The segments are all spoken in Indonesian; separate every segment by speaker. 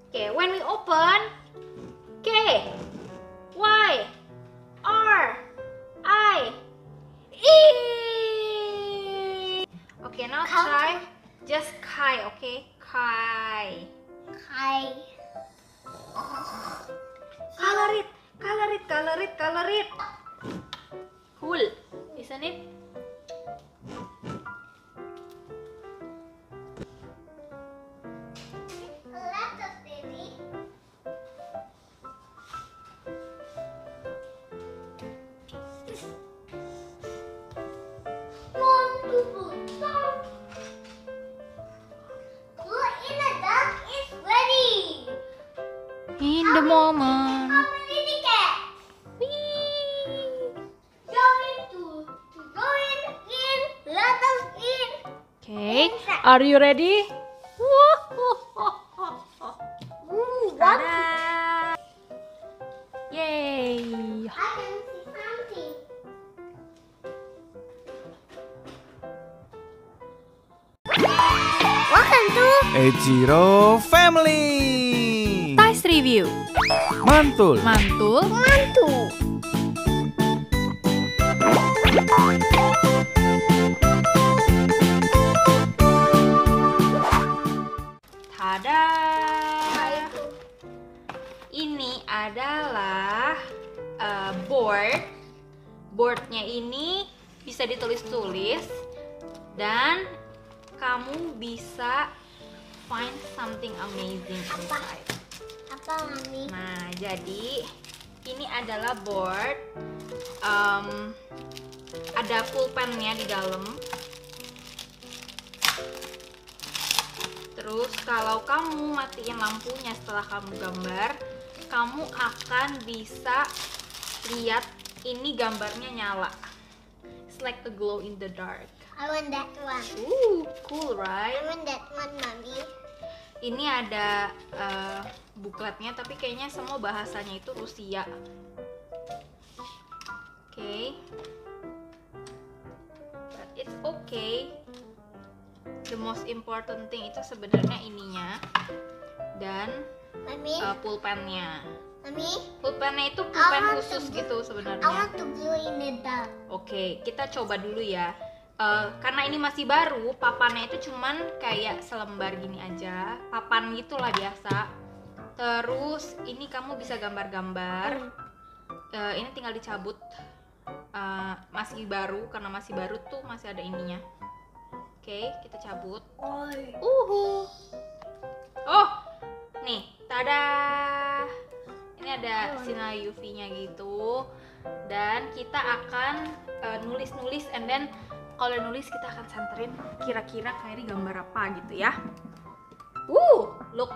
Speaker 1: Okay, when we open, K, Y, R, I, E. Okay, now try just Kai, okay? Kai. Color it, color it, color it, color it. Cool, isn't it? In the moment. Okay, are you ready? Tada! Yay!
Speaker 2: Welcome to
Speaker 3: Ejiro Family.
Speaker 1: Tais review.
Speaker 3: Mantul.
Speaker 1: Mantul. Tada! Ini adalah board. Boardnya ini bisa ditulis-tulis dan kamu bisa find something amazing inside.
Speaker 2: apa, Mami?
Speaker 1: Nah, jadi ini adalah board. Ada pulpennya di dalam. Terus kalau kamu matiin lampunya setelah kamu gambar, kamu akan bisa lihat ini gambarnya nyala. It's like a glow in the dark.
Speaker 2: I want that one.
Speaker 1: Cool, right?
Speaker 2: I want that one, Mami.
Speaker 1: Ini ada bukletnya, tapi kayaknya semua bahasanya itu Rusia. Okay. But it's okay. The most important thing itu sebenarnya ininya dan
Speaker 2: Mami,
Speaker 1: pulpennya.
Speaker 2: Mami,
Speaker 1: Pulpennya itu pulpen
Speaker 2: I want
Speaker 1: khusus
Speaker 2: to-
Speaker 1: gitu
Speaker 2: I
Speaker 1: sebenarnya.
Speaker 2: want to glow in the dark.
Speaker 1: Oke, kita coba dulu ya. Karena ini masih baru, papannya itu cuman kayak selembar gini aja, papan gitulah biasa. Terus ini kamu bisa gambar-gambar. Ini tinggal dicabut. Masih baru, karena masih baru tuh masih ada ininya. Oke, kita cabut. Oh, nih, tada. Ini ada sinar UV-nya gitu. Dan kita akan nulis-nulis, and then kalau nulis kita akan centerin kira-kira Kairi gambar apa gitu ya. Look.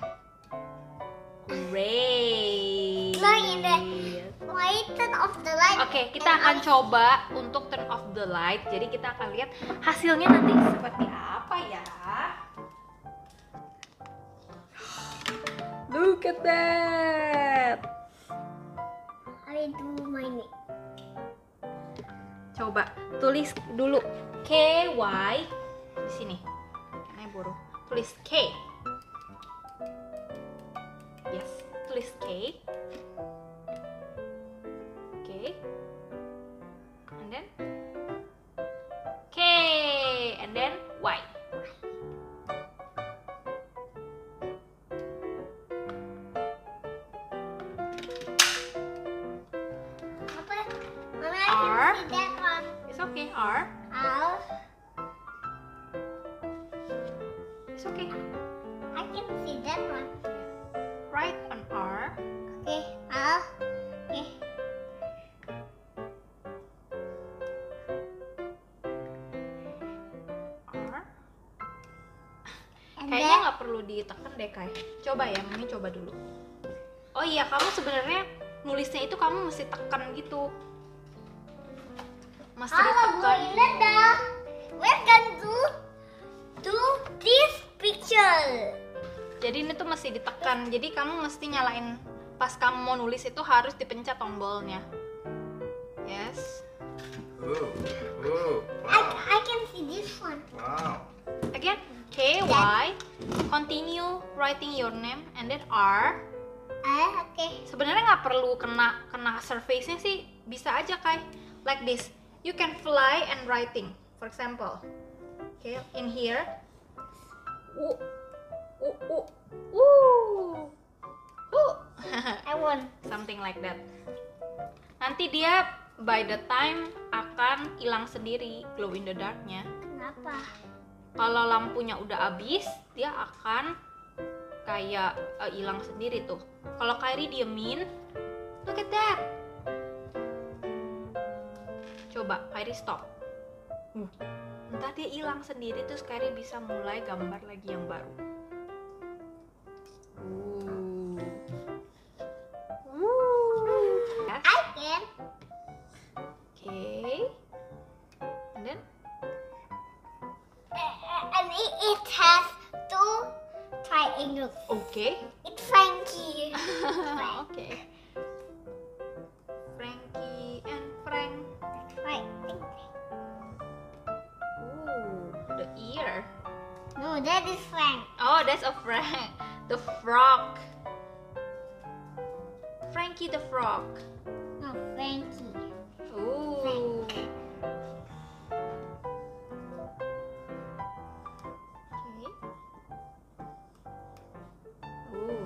Speaker 1: Great.
Speaker 2: Glow in the light, turn off the light.
Speaker 1: Oke, kita akan coba untuk turn off the light. Jadi kita akan lihat hasilnya nanti seperti apa ya. Look at that.
Speaker 2: I do mine.
Speaker 1: Coba tulis dulu KY di sini. Karena boros. Tulis K. Yes, tulis K. Okay. And then K, and then Y.
Speaker 2: Apa? Mami, I
Speaker 1: R.
Speaker 2: can see that one.
Speaker 1: It's okay, R.
Speaker 2: R.
Speaker 1: It's okay.
Speaker 2: I can see that one.
Speaker 1: Write on R.
Speaker 2: Okay, R. Okay.
Speaker 1: R.
Speaker 2: And
Speaker 1: Kayaknya
Speaker 2: then
Speaker 1: nggak perlu ditekan deh, Kai. Coba ya, Mami coba dulu. Oh iya, kamu sebenarnya nulisnya itu kamu mesti tekan gitu. Mesti
Speaker 2: I will glow
Speaker 1: ditekan.
Speaker 2: in the dark. Welcome to this picture.
Speaker 1: Jadi ini tuh mesti ditekan. Jadi kamu mesti nyalain pas kamu mau nulis itu harus dipencet tombolnya. Yes.
Speaker 3: Wow.
Speaker 2: I can see this one.
Speaker 3: Wow.
Speaker 1: Again. K, Y. Continue writing your name and then R.
Speaker 2: Okay.
Speaker 1: Sebenarnya nggak perlu kena surface-nya sih, bisa aja Kai. Like this. You can fly and writing. For example. Okay, in here.
Speaker 2: I want.
Speaker 1: Something like that. Nanti dia by the time akan hilang sendiri glow in the darknya.
Speaker 2: Kenapa?
Speaker 1: Kalau lampunya udah habis, dia akan kayak hilang sendiri tuh. Kalau Kairi diemin, look at that. Coba Kairi stop. Entah dia hilang sendiri, terus Kairi bisa mulai gambar lagi yang baru. Yes.
Speaker 2: I can.
Speaker 1: Okay. And then
Speaker 2: And it has two triangles.
Speaker 1: okay.
Speaker 2: It's Frankie.
Speaker 1: Okay. Frankie and Frank.
Speaker 2: Right.
Speaker 1: Ooh, the ear.
Speaker 2: No, that is Frank.
Speaker 1: Oh, that's a Frank. The frog. Frankie the frog.
Speaker 2: No, Frankie.
Speaker 1: Ooh. Okay. Ooh.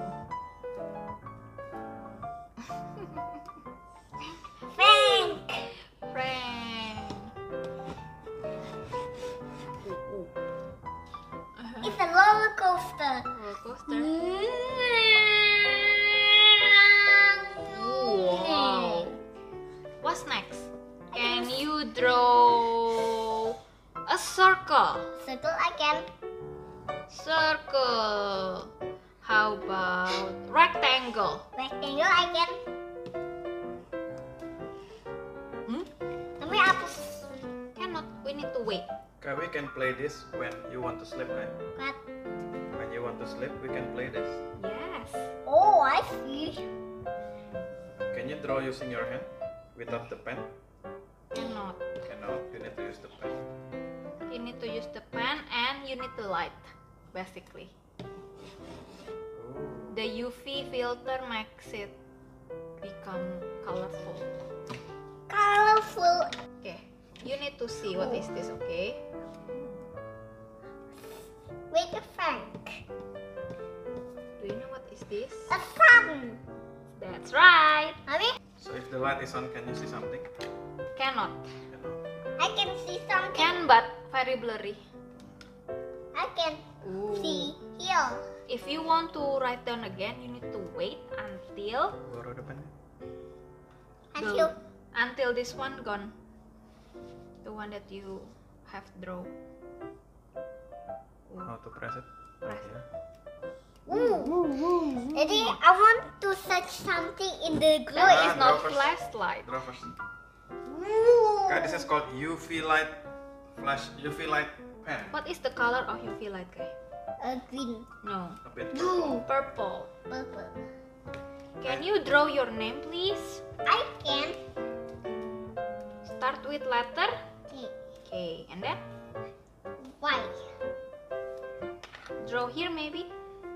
Speaker 2: Frank.
Speaker 1: Frank.
Speaker 2: It's a roller coaster.
Speaker 1: Roller coaster. Wow. What's next? Can you draw a circle?
Speaker 2: Circle I can.
Speaker 1: Circle. How about rectangle?
Speaker 2: Rectangle I can. Kami apa?
Speaker 1: Cannot. We need to wait.
Speaker 3: Okay, we can play this when you want to sleep, right?
Speaker 2: What?
Speaker 3: When you want to sleep, we can play this.
Speaker 1: Yes.
Speaker 2: Oh, I see.
Speaker 3: Can you draw using your hand without the pen?
Speaker 1: Cannot.
Speaker 3: Cannot. You need to use the pen.
Speaker 1: You need to use the pen and you need to light, basically.
Speaker 3: Ooh.
Speaker 1: The UV filter makes it become colorful.
Speaker 2: Colorful.
Speaker 1: Okay. You need to see what is this, okay?
Speaker 2: Wait a Frank.
Speaker 1: Do you know what is this?
Speaker 2: A sun.
Speaker 1: That's right.
Speaker 2: Mommy,
Speaker 3: So if the light is on, can you see something?
Speaker 1: Cannot.
Speaker 3: Cannot.
Speaker 2: I can see something.
Speaker 1: Can but very blurry.
Speaker 2: I can
Speaker 1: Ooh.
Speaker 2: see here.
Speaker 1: If you want to write down again, you need to wait
Speaker 3: Borrow the pen.
Speaker 2: Until
Speaker 1: this one gone. The one that you have draw.
Speaker 3: How to press it?
Speaker 1: Press.
Speaker 2: Ooh. Daddy, I want to search something in the glow.
Speaker 1: That is not
Speaker 3: draw first.
Speaker 1: flashlight.
Speaker 3: Draw first.
Speaker 2: Ooh.
Speaker 3: Okay, this is called UV light UV light pen.
Speaker 1: What is the color of UV light, guy?
Speaker 2: Green,
Speaker 1: No.
Speaker 3: A bit
Speaker 2: blue,
Speaker 1: Purple.
Speaker 2: purple.
Speaker 1: Can you draw your name, please?
Speaker 2: I can.
Speaker 1: Start with letter
Speaker 2: Okay.
Speaker 1: K, and then
Speaker 2: Why?
Speaker 1: draw here maybe.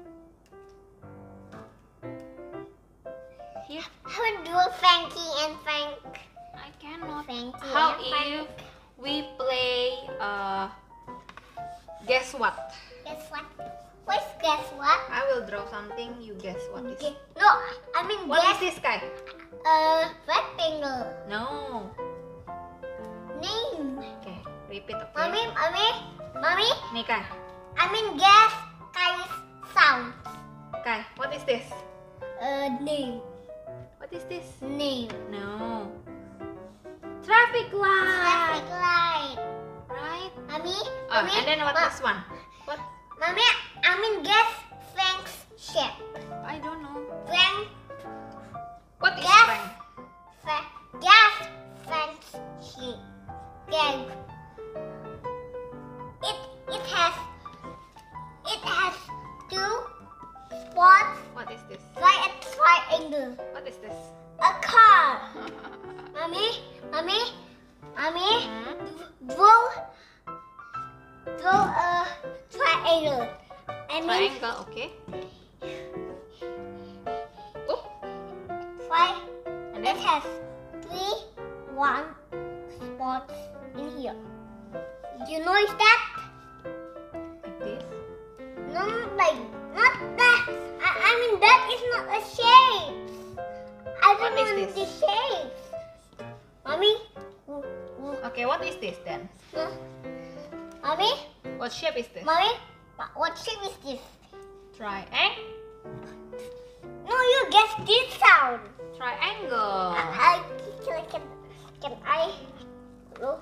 Speaker 1: Here.
Speaker 2: I want to do a Frankie and Frank.
Speaker 1: I cannot.
Speaker 2: Frankie
Speaker 1: How
Speaker 2: and Frank.
Speaker 1: if we play guess what?
Speaker 2: Guess what? What's guess what?
Speaker 1: I will draw something, you guess what is.
Speaker 2: No, I mean
Speaker 1: What is
Speaker 2: guess.
Speaker 1: this, guy?
Speaker 2: Rectangle.
Speaker 1: No.
Speaker 2: Name.
Speaker 1: Okay, repeat, okay?
Speaker 2: Mommy.
Speaker 1: Nih, Kai.
Speaker 2: I mean guess Kai's sound.
Speaker 1: Kai, what is this?
Speaker 2: Name.
Speaker 1: What is this?
Speaker 2: Name.
Speaker 1: No. Traffic light.
Speaker 2: Traffic light.
Speaker 1: Right?
Speaker 2: Mommy.
Speaker 1: Oh, and then what this one? What?
Speaker 2: Mommy, I mean guess Frank's shape.
Speaker 1: I don't know.
Speaker 2: Frank.
Speaker 1: What is
Speaker 2: Yes.
Speaker 1: Frank?
Speaker 2: Guess Frank's shape. Guess. It has two spots.
Speaker 1: What is this?
Speaker 2: Like a triangle.
Speaker 1: What is this?
Speaker 2: A car. Mommy,
Speaker 1: Hmm?
Speaker 2: draw draw a triangle. I mean,
Speaker 1: Triangle, okay. Oop,
Speaker 2: it
Speaker 1: and then
Speaker 2: has 1 spots in here. Do you notice that?
Speaker 1: like this.
Speaker 2: No, not that. I mean, that is not a shape. I don't
Speaker 1: What is
Speaker 2: want
Speaker 1: this?
Speaker 2: the shapes. Mommy?
Speaker 1: Okay, what is this then?
Speaker 2: Mommy?
Speaker 1: What shape is this?
Speaker 2: Mommy? What shape is this?
Speaker 1: Triangle.
Speaker 2: No, you guess this sound.
Speaker 1: Triangle.
Speaker 2: Can I look?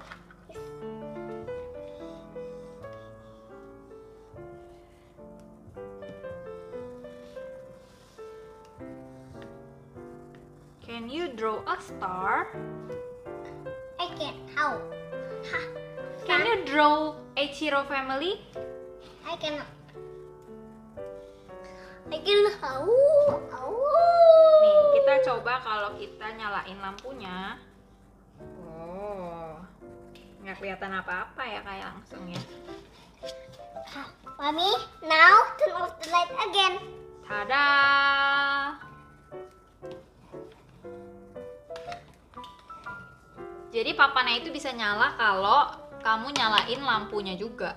Speaker 1: Can you draw a star?
Speaker 2: I can't. How?
Speaker 1: Can you draw Eiichiro family?
Speaker 2: I cannot. I can how?
Speaker 1: Nih, kita coba kalau kita nyalain lampunya. Oh, nggak kelihatan apa-apa ya, kayak langsung ya.
Speaker 2: Mommy, now turn off the light again.
Speaker 1: Tada! Jadi papannya itu bisa nyala kalau kamu nyalain lampunya juga.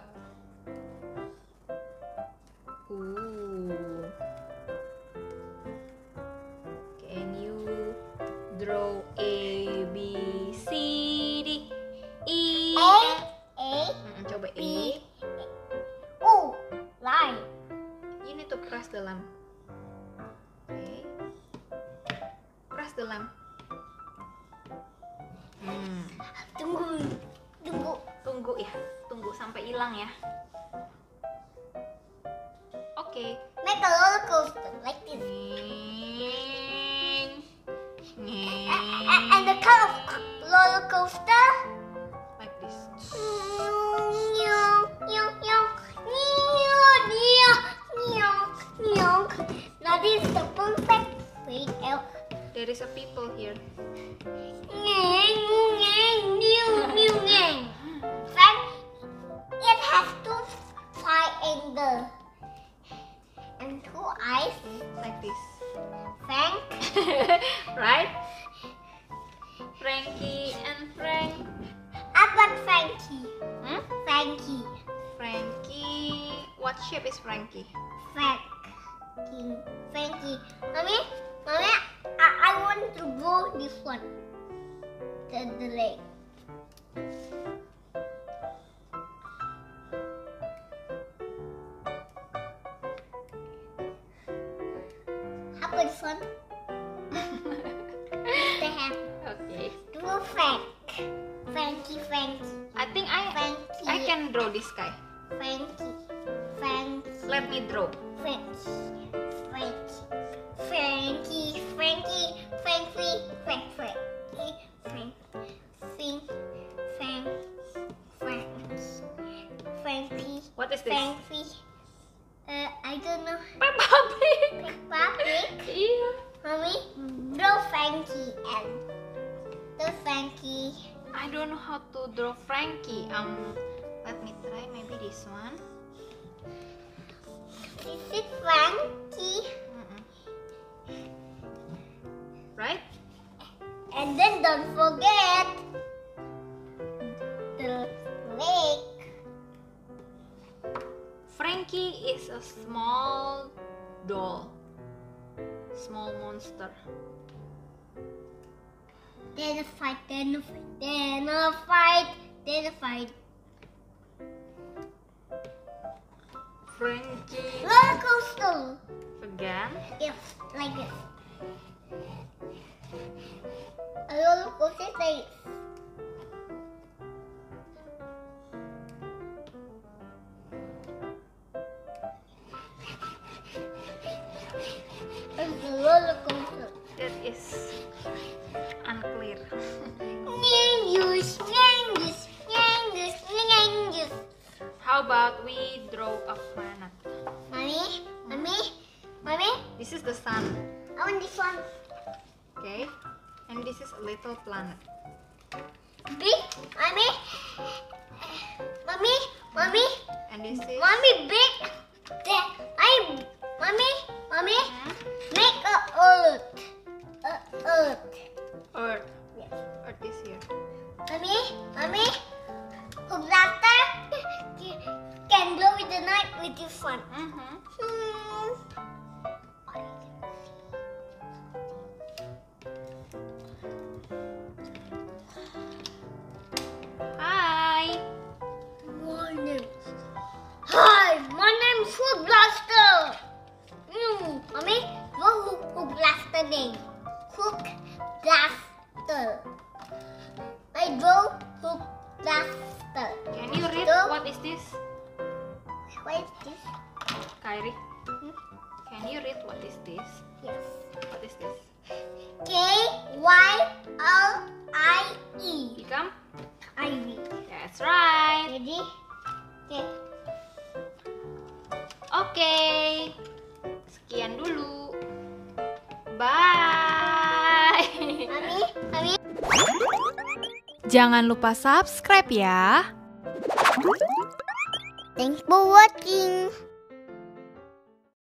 Speaker 1: Can you draw A, B, C, D, E?
Speaker 2: A.
Speaker 1: Coba
Speaker 2: B.
Speaker 1: E.
Speaker 2: Oh, line.
Speaker 1: You need to press the lamp. Okay. Press the lamp.
Speaker 2: Tunggu.
Speaker 1: Tunggu ya, tunggu sampai hilang ya. Oke.
Speaker 2: Make a roller coaster like this.
Speaker 1: Nging.
Speaker 2: And the kind of roller coaster.
Speaker 1: Like this.
Speaker 2: Now this is the perfect way out.
Speaker 1: There is a people here.
Speaker 2: Frank, it has 2 triangles and 2 eyes.
Speaker 1: Like this.
Speaker 2: Frank,
Speaker 1: Right? Frankie and Frank.
Speaker 2: apa Frankie?
Speaker 1: Hmm?
Speaker 2: Frankie.
Speaker 1: Frankie. What shape is Frankie?
Speaker 2: Frankie. Mommy, I want to go this one. The leg. How about this one? The hand.
Speaker 1: Okay.
Speaker 2: Do Frank. Frankie.
Speaker 1: I think I
Speaker 2: Frankie.
Speaker 1: can draw this guy.
Speaker 2: Frankie.
Speaker 1: Let me draw.
Speaker 2: Frankie.
Speaker 1: What is this?
Speaker 2: Frankie. I don't know.
Speaker 1: Peppa Pig.
Speaker 2: Peppa Pig.
Speaker 1: Iya.
Speaker 2: Mommy, draw Frankie and the Frankie.
Speaker 1: I don't know how to draw Frankie. Let me try maybe this one.
Speaker 2: This is Frankie.
Speaker 1: Right?
Speaker 2: And then don't forget the leg.
Speaker 1: Frankie is a small doll. Small monster.
Speaker 2: Then a fight.
Speaker 1: Frankie.
Speaker 2: Roller coaster.
Speaker 1: Again.
Speaker 2: Yes, like this. A roller coaster like this. It's a roller coaster.
Speaker 1: That is unclear. How about we draw a planet?
Speaker 2: Mommy,
Speaker 1: This is the sun.
Speaker 2: I want this one.
Speaker 1: Okay? And this is a little planet.
Speaker 2: Big, mommy, Mommy,
Speaker 1: And this is
Speaker 2: mommy, big. Mommy,
Speaker 1: Hmm?
Speaker 2: make a earth. Earth.
Speaker 1: Earth.
Speaker 2: Yes.
Speaker 1: Earth is here.
Speaker 2: Mommy, hook laughter can glow with the night with your fun.
Speaker 1: Mhm. Hi.
Speaker 2: Hi, my name's Hook Blaster. Mommy, what Hook Blaster name? Hook Blaster. I draw Hook Blaster.
Speaker 1: Can you read
Speaker 2: So-
Speaker 1: what is this?
Speaker 2: What is this?
Speaker 1: Kyrie, can you read what is this?
Speaker 2: Yes.
Speaker 1: What is this?
Speaker 2: Kylie.
Speaker 1: Become?
Speaker 2: Ivy.
Speaker 1: That's right.
Speaker 2: Ready? Okay.
Speaker 1: Oke. Sekian dulu. Bye.
Speaker 2: Mommy.
Speaker 1: Jangan lupa subscribe ya.
Speaker 2: Thanks for watching.